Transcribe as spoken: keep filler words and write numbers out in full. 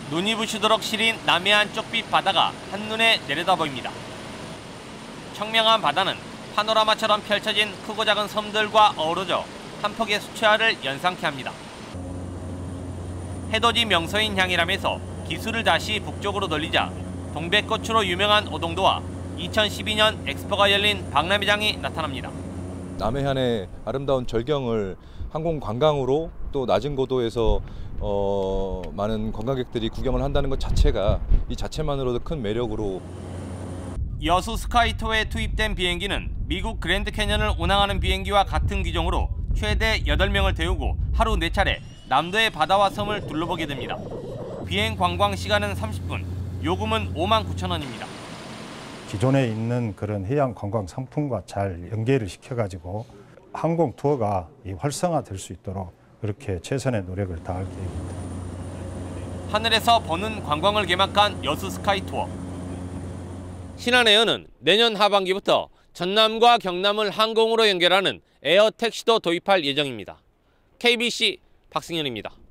눈이 부시도록 시린 남해안 쪽빛 바다가 한눈에 내려다 보입니다. 청명한 바다는 파노라마처럼 펼쳐진 크고 작은 섬들과 어우러져 한 폭의 수채화를 연상케 합니다. 해돋이 명소인 향이라면서 기술을 다시 북쪽으로 돌리자 동백꽃으로 유명한 오동도와 이천십이 년 엑스포가 열린 박람회장이 나타납니다. 남해안의 아름다운 절경을 항공 관광으로 또 낮은 고도에서 어, 많은 관광객들이 구경을 한다는 것 자체가 이 자체만으로도 큰 매력으로. 여수 스카이투어에 투입된 비행기는 미국 그랜드 캐년을 운항하는 비행기와 같은 기종으로 최대 여덟 명을 태우고 하루 네 차례 남도의 바다와 섬을 둘러보게 됩니다. 비행 관광 시간은 삼십 분, 요금은 오만 구천 원입니다. 기존에 있는 그런 해양 관광 상품과 잘 연계를 시켜가지고 항공 투어가 활성화될 수 있도록 그렇게 최선의 노력을 다할 계획입니다. 하늘에서 보는 관광을 개막한 여수 스카이투어. 신한에어는 내년 하반기부터 전남과 경남을 항공으로 연결하는 에어 택시도 도입할 예정입니다. 케이비씨 박승현입니다.